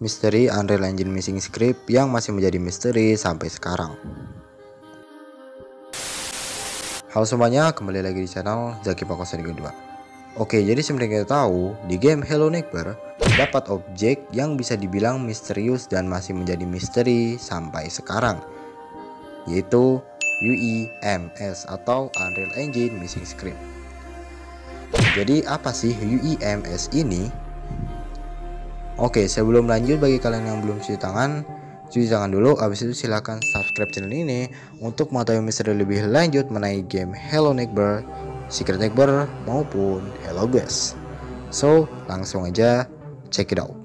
Misteri Unreal Engine Missing Script yang masih menjadi misteri sampai sekarang. Halo semuanya, kembali lagi di channel Zaki Pakosan kedua. Oke, jadi seperti kita tahu, di game Hello Neighbor terdapat objek yang bisa dibilang misterius dan masih menjadi misteri sampai sekarang, yaitu UEMS atau Unreal Engine Missing Script. Jadi apa sih UEMS ini? Oke, sebelum lanjut, bagi kalian yang belum cuci tangan dulu. Habis itu silahkan subscribe channel ini untuk mengetahui misteri lebih lanjut mengenai game Hello Neighbor, Secret Neighbor maupun Hello Guest. So, langsung aja check it out.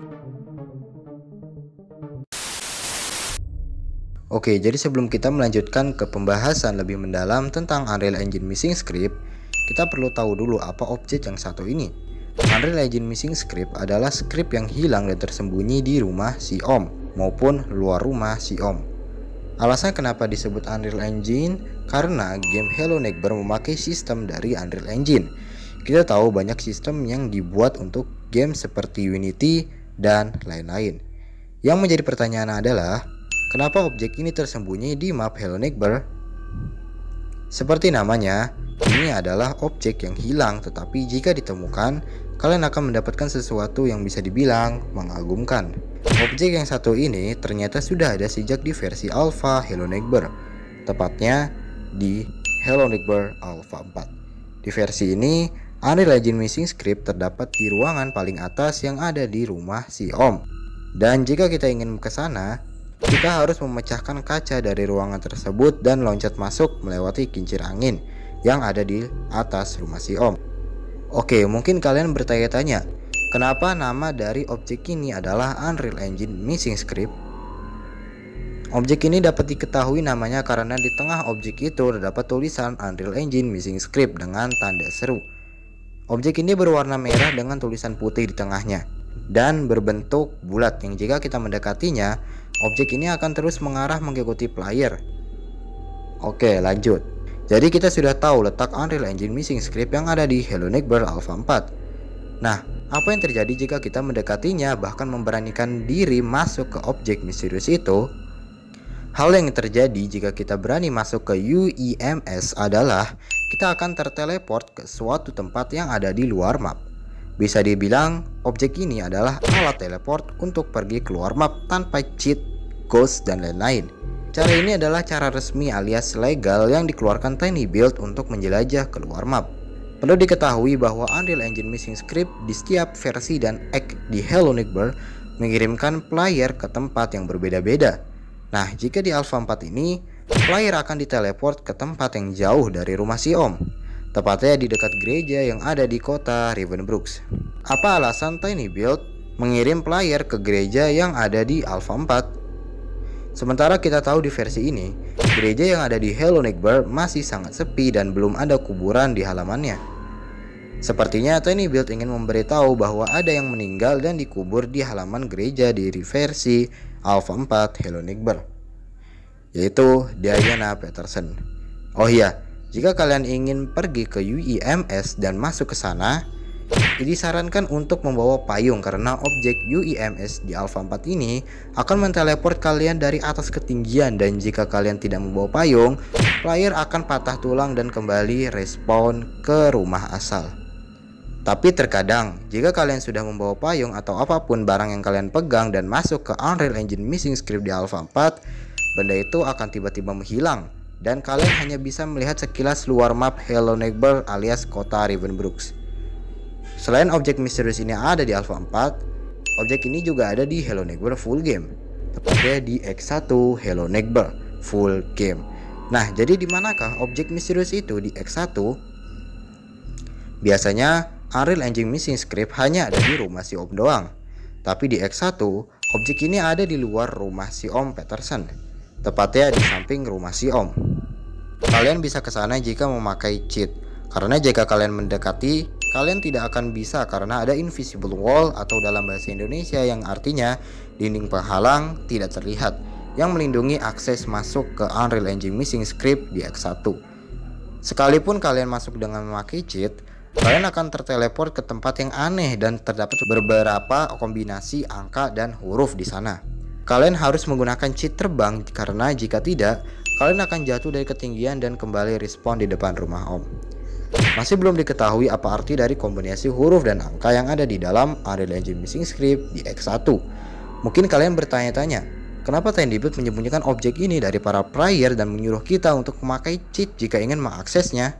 Oke, jadi sebelum kita melanjutkan ke pembahasan lebih mendalam tentang Unreal Engine Missing Script, kita perlu tahu dulu apa objek yang satu ini. Unreal Engine Missing Script adalah script yang hilang dan tersembunyi di rumah si Om maupun luar rumah si Om. Alasan kenapa disebut Unreal Engine? Karena game Hello Neighbor memakai sistem dari Unreal Engine. Kita tahu banyak sistem yang dibuat untuk game seperti Unity dan lain-lain. Yang menjadi pertanyaan adalah, kenapa objek ini tersembunyi di map Hello Neighbor? Seperti namanya, ini adalah objek yang hilang, tetapi jika ditemukan, kalian akan mendapatkan sesuatu yang bisa dibilang mengagumkan. Objek yang satu ini ternyata sudah ada sejak di versi alpha Hello Neighbor, tepatnya di Hello Neighbor Alpha 4. Di versi ini, Unreal Engine Missing Script terdapat di ruangan paling atas yang ada di rumah si Om. Dan jika kita ingin ke sana, kita harus memecahkan kaca dari ruangan tersebut dan loncat masuk melewati kincir angin yang ada di atas rumah si Om. Oke, mungkin kalian bertanya-tanya, kenapa nama dari objek ini adalah Unreal Engine Missing Script? Objek ini dapat diketahui namanya karena di tengah objek itu terdapat tulisan Unreal Engine Missing Script dengan tanda seru. Objek ini berwarna merah dengan tulisan putih di tengahnya dan berbentuk bulat yang jika kita mendekatinya, objek ini akan terus mengarah mengikuti player. Oke, lanjut. Jadi kita sudah tahu letak Unreal Engine Missing Script yang ada di Hello Neighbor Alpha 4. Nah, apa yang terjadi jika kita mendekatinya bahkan memberanikan diri masuk ke objek misterius itu? Hal yang terjadi jika kita berani masuk ke UEMS adalah kita akan terteleport ke suatu tempat yang ada di luar map. Bisa dibilang, objek ini adalah alat teleport untuk pergi keluar map tanpa cheat, ghost, dan lain-lain. Cara ini adalah cara resmi alias legal yang dikeluarkan tinyBuild untuk menjelajah keluar map. Perlu diketahui bahwa Unreal Engine Missing Script di setiap versi dan act di Hello Neighbor mengirimkan player ke tempat yang berbeda-beda. Nah, jika di Alpha 4 ini, player akan diteleport ke tempat yang jauh dari rumah si Om, tepatnya di dekat gereja yang ada di kota Ravenbrooks. Apa alasan tinyBuild mengirim player ke gereja yang ada di Alpha 4? Sementara kita tahu di versi ini, gereja yang ada di Hello Neighbor masih sangat sepi dan belum ada kuburan di halamannya. Sepertinya tinyBuild ingin memberitahu bahwa ada yang meninggal dan dikubur di halaman gereja di versi Alpha 4 Hello Neighbor, yaitu Diana Peterson. Oh iya, jika kalian ingin pergi ke UEMS dan masuk ke sana, disarankan untuk membawa payung karena objek UEMS di Alpha 4 ini akan menteleport kalian dari atas ketinggian, dan jika kalian tidak membawa payung, player akan patah tulang dan kembali respawn ke rumah asal. Tapi terkadang, jika kalian sudah membawa payung atau apapun barang yang kalian pegang dan masuk ke Unreal Engine Missing Script di Alpha 4, benda itu akan tiba-tiba menghilang dan kalian hanya bisa melihat sekilas luar map Hello Neighbor alias kota Ravenbrooks. Selain objek misterius ini ada di Alpha 4, objek ini juga ada di Hello Neighbor Full Game, tepatnya di X1 Hello Neighbor Full Game. Nah, jadi di manakah objek misterius itu di X1? Biasanya Unreal Engine Missing Script hanya ada di rumah si Om doang. Tapi di X1, objek ini ada di luar rumah si Om Peterson, tepatnya di samping rumah si Om. Kalian bisa ke sana jika memakai cheat, karena jika kalian mendekati, kalian tidak akan bisa karena ada invisible wall atau dalam bahasa Indonesia yang artinya dinding penghalang tidak terlihat yang melindungi akses masuk ke Unreal Engine Missing Script di X1. Sekalipun kalian masuk dengan memakai cheat, Kalian akan terteleport ke tempat yang aneh dan terdapat beberapa kombinasi angka dan huruf di sana. Kalian harus menggunakan cheat terbang karena jika tidak, kalian akan jatuh dari ketinggian dan kembali respawn di depan rumah Om. Masih belum diketahui apa arti dari kombinasi huruf dan angka yang ada di dalam Unreal Engine Missing Script di X1. Mungkin kalian bertanya-tanya, kenapa TinyBuild menyembunyikan objek ini dari para player dan menyuruh kita untuk memakai cheat jika ingin mengaksesnya?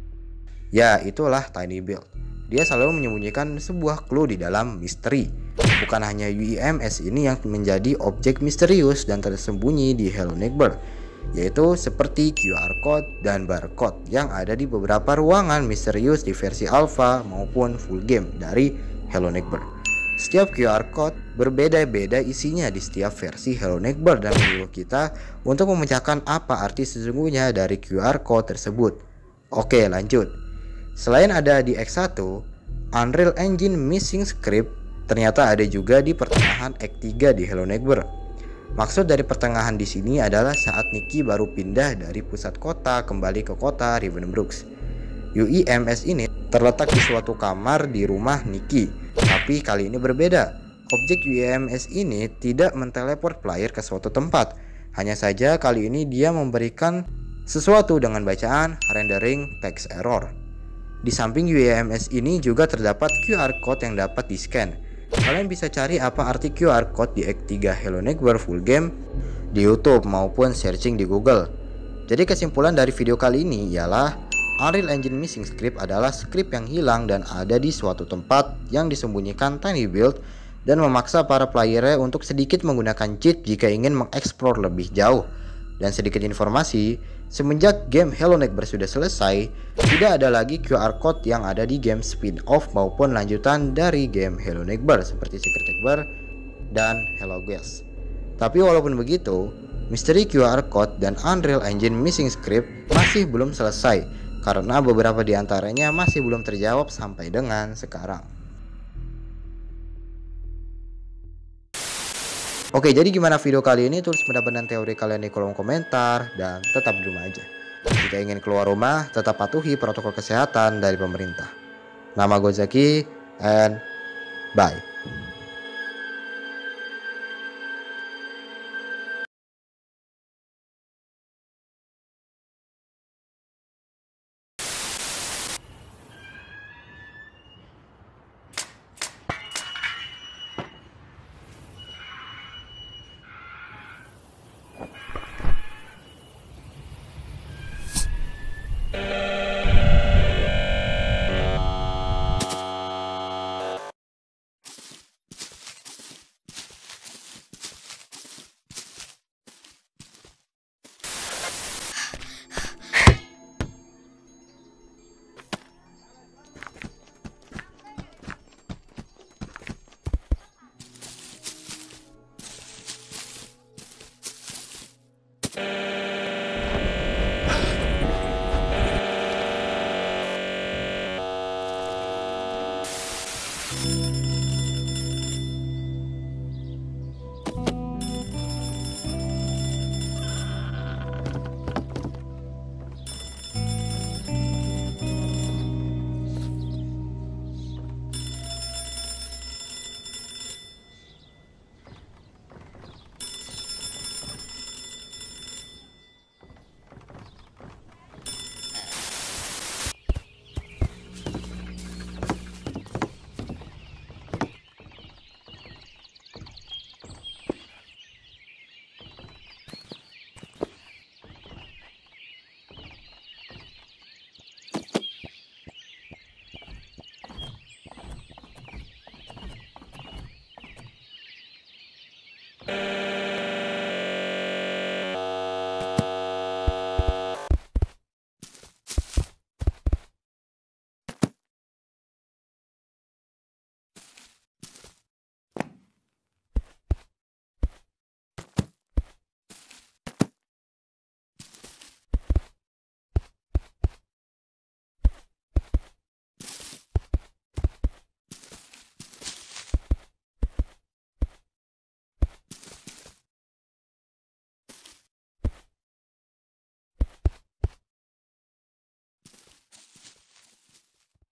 Ya, itulah TinyBuild. Dia selalu menyembunyikan sebuah clue di dalam misteri. Bukan hanya UEMS ini yang menjadi objek misterius dan tersembunyi di Hello Neighbor, yaitu seperti QR code dan barcode yang ada di beberapa ruangan misterius di versi alpha maupun full game dari Hello Neighbor. Setiap QR code berbeda-beda isinya di setiap versi Hello Neighbor dan menyuruh kita untuk memecahkan apa arti sesungguhnya dari QR code tersebut. Oke, lanjut. Selain ada di X1, Unreal Engine Missing Script ternyata ada juga di pertengahan Act 3 di Hello Neighbor. Maksud dari pertengahan di sini adalah saat Nikki baru pindah dari pusat kota kembali ke kota Ravenbrooks. UEMS ini terletak di suatu kamar di rumah Nikki, tapi kali ini berbeda. Objek UEMS ini tidak menteleport player ke suatu tempat. Hanya saja kali ini dia memberikan sesuatu dengan bacaan rendering text error. Di samping UEMS ini juga terdapat QR code yang dapat di-scan. Kalian bisa cari apa arti QR code di Act 3 Hello Neighbor full game di YouTube maupun searching di Google. Jadi kesimpulan dari video kali ini ialah Unreal Engine Missing Script adalah script yang hilang dan ada di suatu tempat yang disembunyikan TinyBuild dan memaksa para playernya untuk sedikit menggunakan cheat jika ingin mengeksplor lebih jauh. Dan sedikit informasi, semenjak game Hello Neighbor sudah selesai, tidak ada lagi QR code yang ada di game spin-off maupun lanjutan dari game Hello Neighbor seperti Secret Neighbor dan Hello Guest. Tapi walaupun begitu, misteri QR code dan Unreal Engine Missing Script masih belum selesai karena beberapa di antaranya masih belum terjawab sampai dengan sekarang. Oke, jadi gimana video kali ini? Tulis pendapat dan teori kalian di kolom komentar dan tetap di rumah aja. Jika ingin keluar rumah, tetap patuhi protokol kesehatan dari pemerintah. Nama gue Zaki and bye.